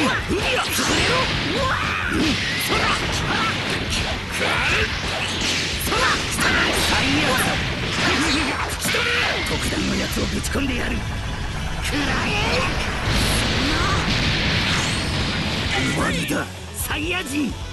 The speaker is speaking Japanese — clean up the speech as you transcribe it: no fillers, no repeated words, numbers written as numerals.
特段のやつをぶち込んでやる。くらえ。終わりだサイヤ人。